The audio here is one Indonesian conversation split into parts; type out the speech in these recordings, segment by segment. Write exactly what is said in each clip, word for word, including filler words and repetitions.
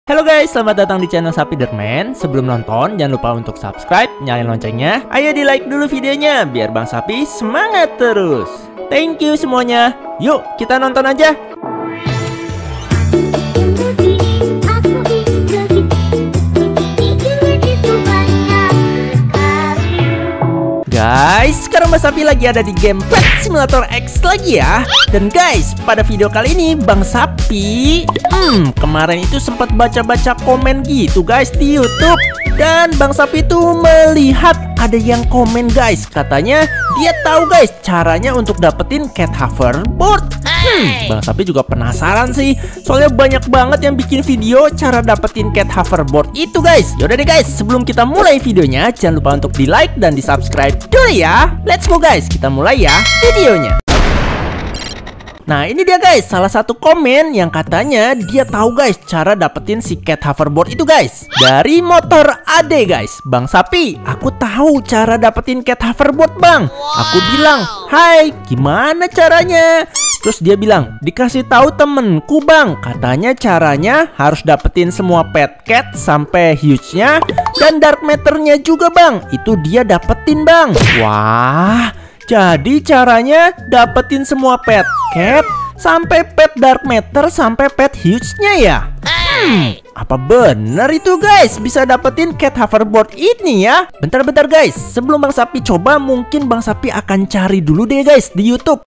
Halo guys, selamat datang di channel Sapiderman. Sebelum nonton, jangan lupa untuk subscribe, nyalain loncengnya. Ayo di like dulu videonya, biar Bang Sapi semangat terus. Thank you semuanya. Yuk, kita nonton aja. Guys, sekarang Bang Sapi lagi ada di game Pet Simulator X lagi ya. Dan guys, pada video kali ini Bang Sapi Hmm, kemarin itu sempat baca-baca komen gitu guys di YouTube. Dan Bang Sapi tuh melihat ada yang komen guys. Katanya dia tahu guys caranya untuk dapetin cat hoverboard. Hmm, Bang Sapi juga penasaran sih. Soalnya banyak banget yang bikin video cara dapetin cat hoverboard itu guys. Yaudah deh guys, sebelum kita mulai videonya, jangan lupa untuk di like dan di subscribe dulu ya. Let's go guys, kita mulai ya videonya. Nah ini dia guys, salah satu komen yang katanya dia tahu guys cara dapetin si cat hoverboard itu guys. Dari motor Ade guys. Bang Sapi, aku tahu cara dapetin cat hoverboard bang. Aku bilang, hai gimana caranya? Terus dia bilang, dikasih tahu temenku bang. Katanya caranya harus dapetin semua pet cat sampai huge-nya. Dan dark matter-nya juga bang. Itu dia dapetin bang. Wah, jadi caranya dapetin semua pet cat sampai pet dark matter sampai pet huge-nya ya. Hmm, apa bener itu guys bisa dapetin cat hoverboard ini ya? Bentar-bentar guys, sebelum Bang Sapi coba, mungkin Bang Sapi akan cari dulu deh guys di YouTube.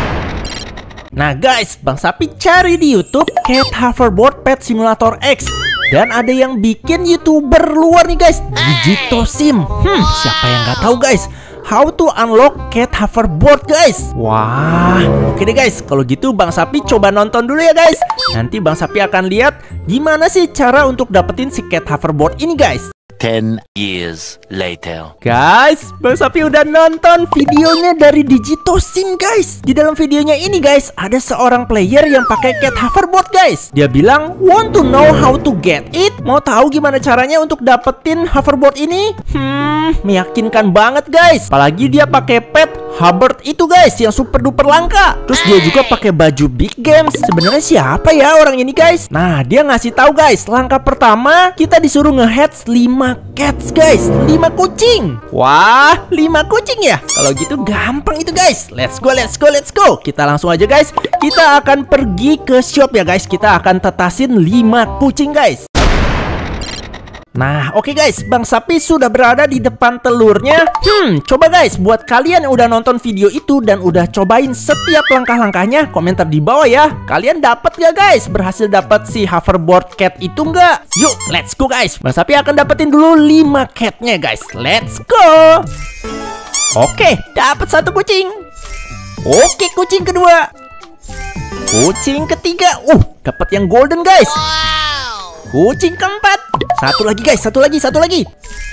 Nah guys, Bang Sapi cari di YouTube cat hoverboard Pet Simulator X. Dan ada yang bikin YouTuber luar nih guys, Digitosim. Hmm, siapa yang nggak tahu guys how to unlock cat hoverboard guys. Wah, oke deh guys, kalau gitu Bang Sapi coba nonton dulu ya guys. Nanti Bang Sapi akan lihat gimana sih cara untuk dapetin si cat hoverboard ini guys. Ten years later. Guys, Bang Sapi udah nonton videonya dari Digitosim guys. Di dalam videonya ini guys, ada seorang player yang pakai cat hoverboard guys. Dia bilang, want to know how to get it? Mau tahu gimana caranya untuk dapetin hoverboard ini? Hmm, meyakinkan banget guys. Apalagi dia pakai pet Hubbard itu guys, yang super duper langka. Terus dia juga pakai baju Big Games. Sebenarnya siapa ya orang ini guys? Nah, dia ngasih tahu guys, langkah pertama kita disuruh nge-hatch lima cats guys, lima kucing. Wah, lima kucing ya? Kalau gitu gampang itu guys. Let's go, let's go, let's go. Kita langsung aja guys. Kita akan pergi ke shop ya guys. Kita akan tetasin lima kucing guys. Nah, oke okay guys, Bang Sapi sudah berada di depan telurnya. Hmm, coba guys, buat kalian yang udah nonton video itu dan udah cobain setiap langkah-langkahnya, komentar di bawah ya. Kalian dapat gak guys? Berhasil dapat si hoverboard cat itu nggak? Yuk, let's go guys. Bang Sapi akan dapetin dulu lima catnya guys. Let's go. Oke, okay, dapat satu kucing. Oke, okay, kucing kedua. Kucing ketiga. Uh, dapat yang golden guys. Kucing keempat. Satu lagi guys, satu lagi, satu lagi.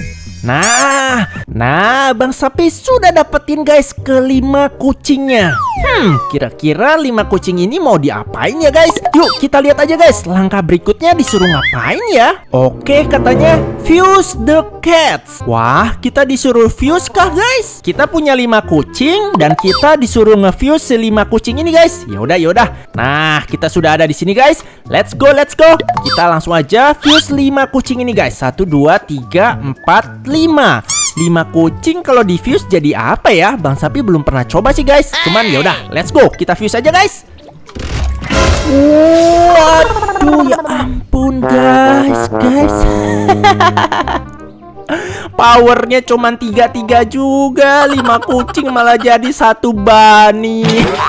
Nah, nah Bang Sapi sudah dapetin guys kelima kucingnya. Hmm, kira-kira lima kucing ini mau diapain ya guys? Yuk kita lihat aja guys, langkah berikutnya disuruh ngapain ya? Oke, katanya fuse the cats. Wah, kita disuruh fuse kah guys? Kita punya lima kucing dan kita disuruh nge-fuse lima kucing ini guys. Yaudah, yaudah. Nah, kita sudah ada di sini guys. Let's go, let's go. Kita langsung aja fuse lima kucing ini guys. Satu, dua, tiga, empat, lima. lima kucing kalau di fuse jadi apa ya? Bang Sapi belum pernah coba sih guys. Cuman yaudah, let's go. Kita fuse aja guys. Waduh, ya ampun guys, guys. Powernya cuman tiga tiga juga. lima kucing malah jadi satu bunny.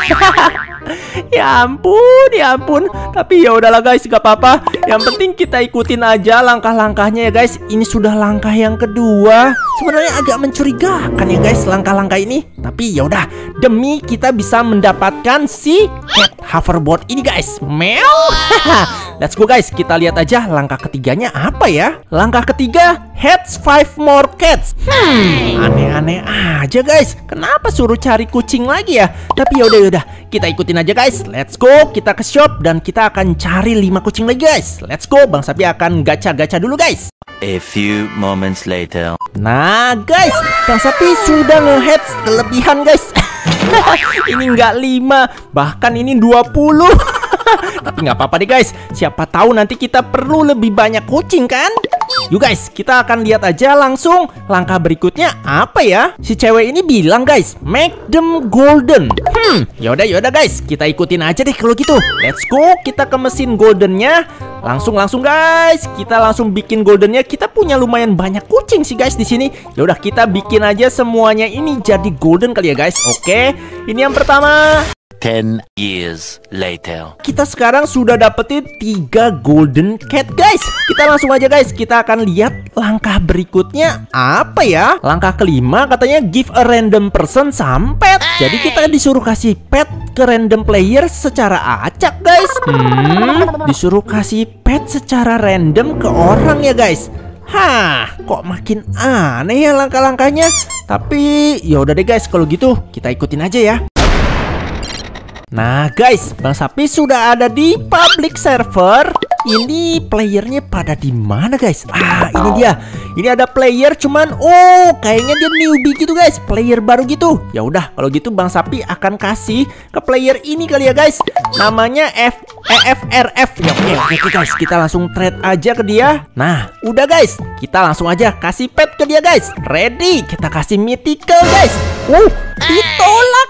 Ya ampun, ya ampun. Tapi ya udahlah guys, gak apa-apa. Yang penting kita ikutin aja langkah-langkahnya ya guys. Ini sudah langkah yang kedua. Sebenarnya agak mencurigakan ya guys langkah-langkah ini. Tapi ya udah, demi kita bisa mendapatkan si cat hoverboard ini guys. Meow. Let's go guys, kita lihat aja langkah ketiganya apa ya. Langkah ketiga, hatch five more cats. Hmm, aneh-aneh aja guys. Kenapa suruh cari kucing lagi ya? Tapi yaudah, yaudah, kita ikutin aja guys. Let's go, kita ke shop dan kita akan cari lima kucing lagi guys. Let's go, Bang Sapi akan gacha-gacha dulu guys. A few moments later. Nah guys, Bang Sapi sudah nge-hatch kelebihan guys. Ini nggak lima, bahkan ini dua puluh. Tapi nggak apa-apa deh guys. Siapa tahu nanti kita perlu lebih banyak kucing kan? Yuk guys, kita akan lihat aja langsung langkah berikutnya apa ya? Si cewek ini bilang guys, make them golden. Hmm, yaudah yaudah guys, kita ikutin aja deh kalau gitu. Let's go, kita ke mesin goldennya. Langsung langsung guys, kita langsung bikin goldennya. Kita punya lumayan banyak kucing sih guys di sini. Yaudah kita bikin aja semuanya ini jadi golden kali ya guys. Oke, ini yang pertama. Ten years later. Kita sekarang sudah dapetin tiga golden cat guys. Kita langsung aja guys, kita akan lihat langkah berikutnya apa ya. Langkah kelima katanya give a random person some pet. Jadi kita disuruh kasih pet ke random player secara acak guys. Hmm, disuruh kasih pet secara random ke orang ya guys. Hah, kok makin aneh ya langkah-langkahnya. Tapi ya udah deh guys, kalau gitu kita ikutin aja ya. Nah guys, Bang Sapi sudah ada di public server. Ini playernya pada di mana guys? Ah, ini dia. Ini ada player cuman oh, kayaknya dia newbie gitu guys, player baru gitu. Ya udah, kalau gitu Bang Sapi akan kasih ke player ini kali ya guys. Namanya F E F R F. Ya oke, oke, oke guys, kita langsung trade aja ke dia. Nah, udah guys, kita langsung aja kasih pet ke dia guys. Ready, kita kasih mythical guys. Wow, ditolak.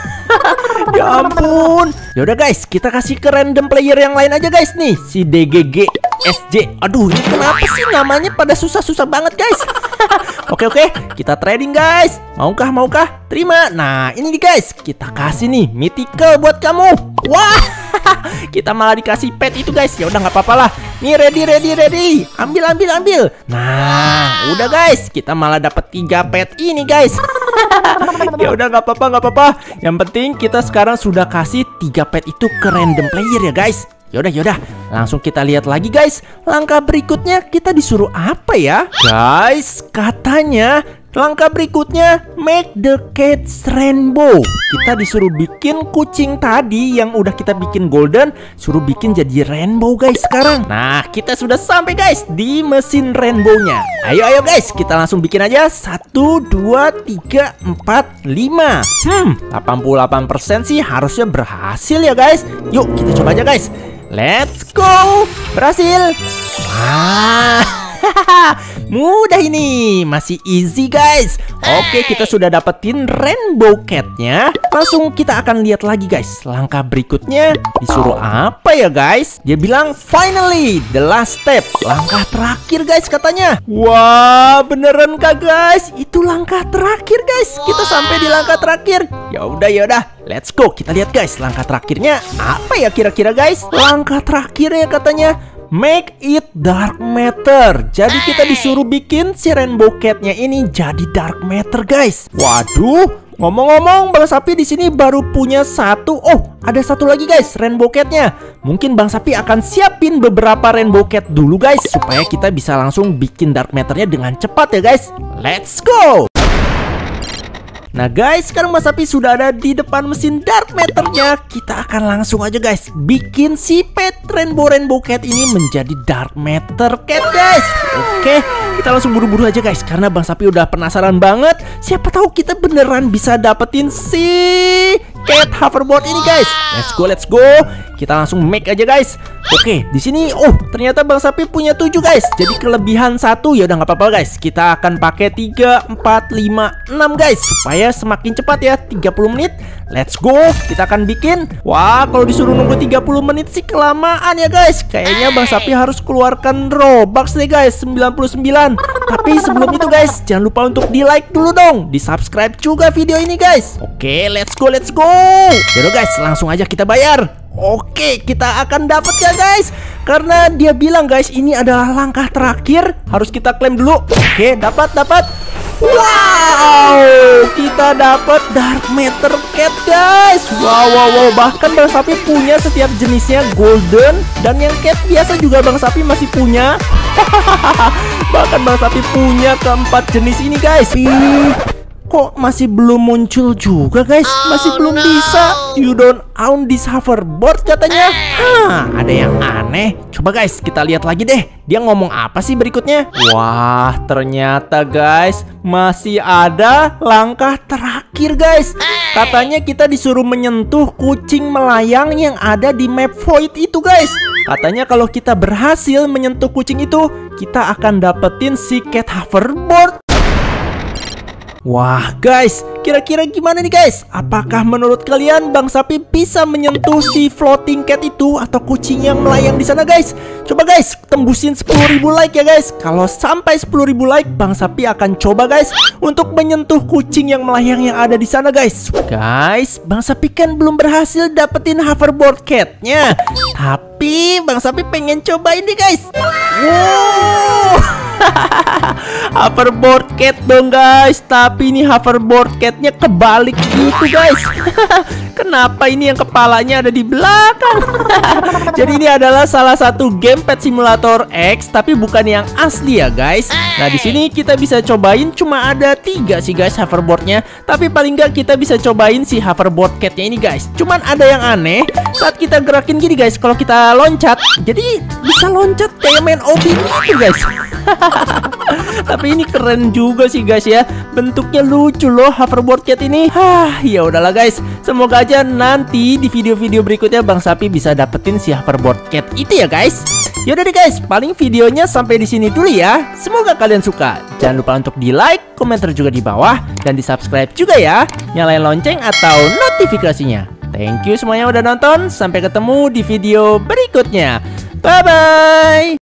Ya ampun. Yaudah guys, kita kasih ke random player yang lain aja guys nih. Si D G G S J. Aduh, ini kenapa sih namanya pada susah-susah banget guys. Oke oke, kita trading guys. Maukah maukah? Terima. Nah ini nih guys, kita kasih nih mythical buat kamu. Wah, kita malah dikasih pet itu guys. Ya udah nggak apa-apa lah. Nih ready ready ready. Ambil ambil ambil. Nah udah guys, kita malah dapat tiga pet ini guys. Ya udah nggak apa-apa nggak apa-apa. Yang penting kita sekarang sudah kasih tiga pet itu ke random player ya guys. Yaudah yaudah, langsung kita lihat lagi guys. Langkah berikutnya kita disuruh apa ya? Guys, katanya langkah berikutnya make the cats rainbow. Kita disuruh bikin kucing tadi yang udah kita bikin golden, suruh bikin jadi rainbow guys sekarang. Nah, kita sudah sampai guys di mesin rainbownya. Ayo ayo guys, kita langsung bikin aja. Satu, dua, tiga, empat, lima. Hmm, delapan puluh delapan persen sih harusnya berhasil ya guys. Yuk kita coba aja guys. Let's go. Berhasil. Wah, mudah ini, masih easy guys. Oke, kita sudah dapetin rainbow catnya. Langsung kita akan lihat lagi guys. Langkah berikutnya disuruh apa ya guys? Dia bilang finally the last step. Langkah terakhir guys katanya. Wah, beneran kah guys? Itu langkah terakhir guys. Kita sampai di langkah terakhir. Ya udah ya udah, let's go. Kita lihat guys, langkah terakhirnya apa ya kira-kira guys? Langkah terakhirnya katanya make it dark matter. Jadi kita disuruh bikin si rainbow catnya ini jadi dark matter guys. Waduh, ngomong-ngomong Bang Sapi di sini baru punya satu. Oh, ada satu lagi guys, rainbow catnya. Mungkin Bang Sapi akan siapin beberapa rainbow cat dulu guys, supaya kita bisa langsung bikin dark matternya dengan cepat ya guys. Let's go. Nah guys, sekarang Mas Sapi sudah ada di depan mesin dark matternya. Kita akan langsung aja guys bikin si pet rainbow rainbow cat ini menjadi dark matter cat guys. Oke, kita langsung buru-buru aja guys, karena Bang Sapi udah penasaran banget. Siapa tahu kita beneran bisa dapetin si cat hoverboard ini guys. Let's go, let's go. Kita langsung make aja guys. Oke, di sini oh ternyata Bang Sapi punya tujuh guys. Jadi kelebihan satu, ya udah nggak apa-apa guys. Kita akan pakai tiga, empat, lima, enam guys, supaya semakin cepat ya. Tiga puluh menit. Let's go. Kita akan bikin. Wah, kalau disuruh nunggu tiga puluh menit sih kelamaan ya guys. Kayaknya Bang Sapi harus keluarkan Robux nih guys, sembilan puluh sembilan. Tapi sebelum itu guys, jangan lupa untuk di like dulu dong, di subscribe juga video ini guys. Oke, let's go, let's go. Yaudah guys, langsung aja kita bayar. Oke, kita akan dapat ya guys, karena dia bilang guys ini adalah langkah terakhir, harus kita klaim dulu. Oke, dapat dapat. Wow, kita dapat dark matter cat guys. Wow wow wow, bahkan Bang Sapi punya setiap jenisnya golden, dan yang cat biasa juga Bang Sapi masih punya. Bahkan Bang Sapi punya keempat jenis ini guys. kok masih belum muncul juga guys? Masih belum bisa. You don't own this hoverboard katanya. Hah, ada yang aneh. Coba guys, kita lihat lagi deh. Dia ngomong apa sih berikutnya? Wah, ternyata guys masih ada langkah terakhir guys. Katanya kita disuruh menyentuh kucing melayang yang ada di map Void itu guys. Katanya kalau kita berhasil menyentuh kucing itu, kita akan dapetin si cat hoverboard. Wah guys, kira-kira gimana nih guys? Apakah menurut kalian Bang Sapi bisa menyentuh si floating cat itu atau kucing yang melayang di sana guys? Coba guys, tembusin sepuluh ribu like ya guys. Kalau sampai sepuluh ribu like, Bang Sapi akan coba guys untuk menyentuh kucing yang melayang yang ada di sana guys. Guys, Bang Sapi kan belum berhasil dapetin hoverboard catnya, tapi Bang Sapi pengen cobain nih guys. Wow. Hoverboard cat dong guys. Tapi ini hoverboard catnya kebalik gitu guys. Kenapa ini yang kepalanya ada di belakang? Jadi ini adalah salah satu game Pet Simulator X, tapi bukan yang asli ya guys. Nah di sini kita bisa cobain, cuma ada tiga sih guys hoverboardnya. Tapi paling nggak kita bisa cobain si hoverboard catnya ini guys. Cuman ada yang aneh saat kita gerakin gini guys. Kalau kita loncat, jadi bisa loncat kayak main obi gitu guys. Tapi ini keren juga sih guys ya. Bentuknya lucu loh hoverboard cat ini. Hah, ya udahlah guys. Semoga aja nanti di video-video berikutnya Bang Sapi bisa dapetin si hoverboard cat itu ya guys. Yaudah deh guys, paling videonya sampai di sini dulu ya. Semoga kalian suka. Jangan lupa untuk di like, komentar juga di bawah, dan di subscribe juga ya. Nyalain lonceng atau notifikasinya. Thank you semuanya udah nonton. Sampai ketemu di video berikutnya. Bye bye.